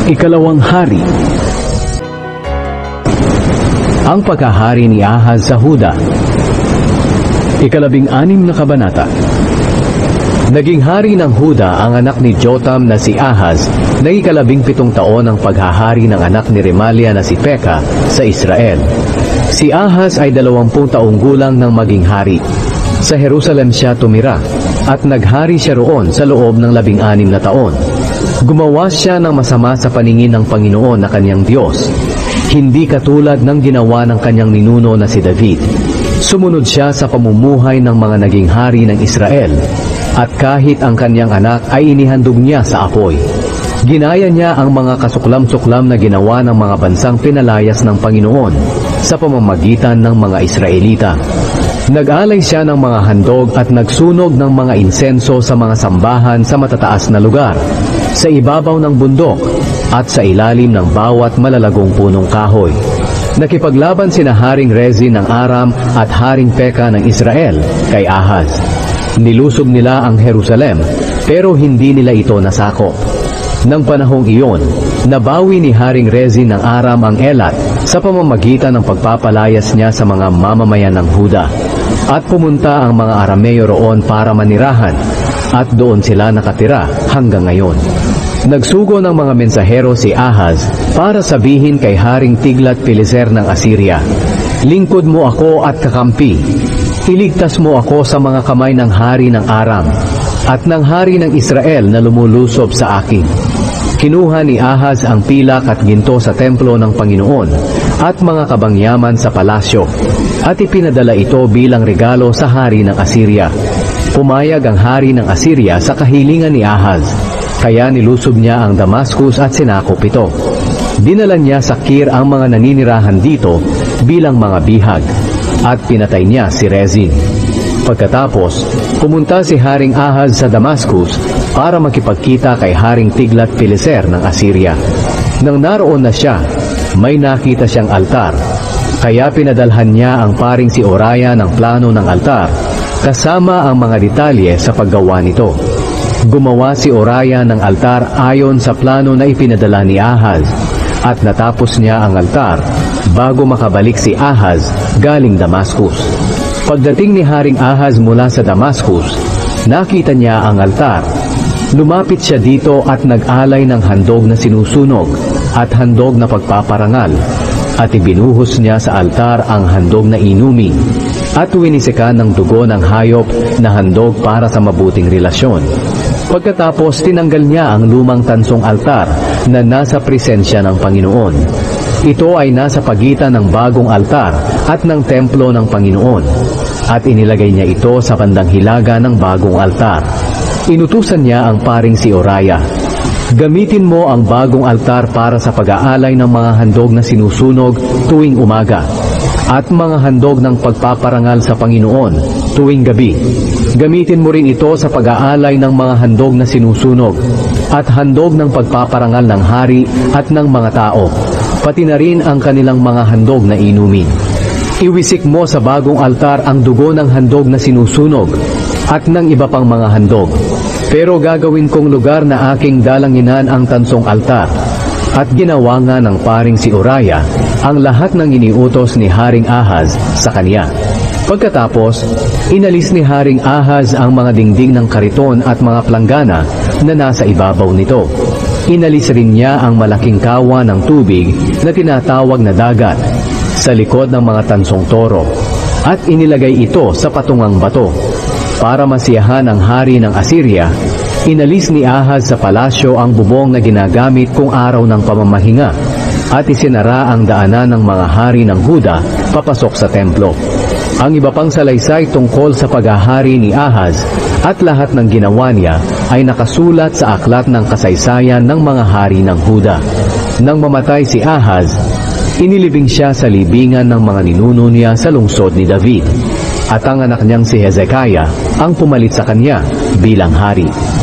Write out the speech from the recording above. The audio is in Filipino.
Ikalawang hari. Ang pagkahari ni Ahaz sa Huda. Ikalabing-anim na kabanata. Naging hari ng Huda ang anak ni Jotam na si Ahaz na ikalabing-pitong taon ng paghahari ng anak ni Remalia na si Peka sa Israel. Si Ahaz ay 20 taong gulang nang maging hari. Sa Jerusalem siya tumira at naghari siya roon sa loob ng 16 na taon. Gumawa siya ng masama sa paningin ng Panginoon na kanyang Diyos, hindi katulad ng ginawa ng kanyang ninuno na si David. Sumunod siya sa pamumuhay ng mga naging hari ng Israel, at kahit ang kanyang anak ay inihandog niya sa apoy. Ginaya niya ang mga kasuklam-suklam na ginawa ng mga bansang pinalayas ng Panginoon sa pamamagitan ng mga Israelita. Nag-alay siya ng mga handog at nagsunog ng mga insenso sa mga sambahan sa matataas na lugar, sa ibabaw ng bundok at sa ilalim ng bawat malalagong punong kahoy. Nakipaglaban sina Haring Rezin ng Aram at Haring Peka ng Israel kay Ahaz. Nilusob nila ang Jerusalem, pero hindi nila ito nasakop. Nang panahong iyon, nabawi ni Haring Rezin ng Aram ang Elat sa pamamagitan ng pagpapalayas niya sa mga mamamayan ng Huda. At pumunta ang mga Arameo roon para manirahan, at doon sila nakatira hanggang ngayon. Nagsugo ng mga mensahero si Ahaz para sabihin kay Haring Tiglat-Pileser ng Assyria, "Lingkod mo ako at kakampi. Iligtas mo ako sa mga kamay ng hari ng Aram at ng hari ng Israel na lumulusob sa akin." Kinuha ni Ahaz ang pilak at ginto sa templo ng Panginoon at mga kabangyaman sa palasyo, at ipinadala ito bilang regalo sa hari ng Assyria. Pumayag ang hari ng Assyria sa kahilingan ni Ahaz, kaya nilusob niya ang Damascus at sinakop ito. Dinala niya sa Kir ang mga naninirahan dito bilang mga bihag, at pinatay niya si Rezin. Pagkatapos, pumunta si Haring Ahaz sa Damascus para makipagkita kay Haring Tiglat-Pileser ng Assyria. Nang naroon na siya, may nakita siyang altar, kaya pinadalhan niya ang paring si Oraya ng plano ng altar, kasama ang mga detalye sa paggawa nito. Gumawa si Oraya ng altar ayon sa plano na ipinadala ni Ahaz, at natapos niya ang altar bago makabalik si Ahaz galing Damascus. Pagdating ni Haring Ahaz mula sa Damascus, nakita niya ang altar. Lumapit siya dito at nag-alay ng handog na sinusunog at handog na pagpaparangal, at ibinuhos niya sa altar ang handog na inumin, at winisikan ng dugo ng hayop na handog para sa mabuting relasyon. Pagkatapos, tinanggal niya ang lumang tansong altar na nasa presensya ng Panginoon. Ito ay nasa pagitan ng bagong altar at ng templo ng Panginoon, at inilagay niya ito sa bandang hilaga ng bagong altar. Inutusan niya ang paring si Oraya, "Gamitin mo ang bagong altar para sa pag-aalay ng mga handog na sinusunog tuwing umaga, at mga handog ng pagpaparangal sa Panginoon tuwing gabi. Gamitin mo rin ito sa pag-aalay ng mga handog na sinusunog, at handog ng pagpaparangal ng hari at ng mga tao, pati na rin ang kanilang mga handog na inumin. Iwisik mo sa bagong altar ang dugo ng handog na sinusunog at ng iba pang mga handog. Pero gagawin kong lugar na aking dalanginan ang tansong altar." At ginawa nga ng paring si Oraya ang lahat ng iniutos ni Haring Ahaz sa kanya. Pagkatapos, inalis ni Haring Ahaz ang mga dingding ng kariton at mga planggana na nasa ibabaw nito. Inalis rin niya ang malaking kawa ng tubig na tinatawag na dagat sa likod ng mga tansong toro, at inilagay ito sa patungang bato. Para masiyahan ang hari ng Assyria, inalis ni Ahaz sa palasyo ang bubong na ginagamit kung araw ng pamamahinga, at isinara ang daanan ng mga hari ng Huda papasok sa templo. Ang iba pang salaysay tungkol sa paghahari ni Ahaz at lahat ng ginawa niya ay nakasulat sa aklat ng kasaysayan ng mga hari ng Huda. Nang mamatay si Ahaz, inilibing siya sa libingan ng mga ninuno niya sa lungsod ni David, at ang anak niyang si Hezekiah ang pumalit sa kanya bilang hari.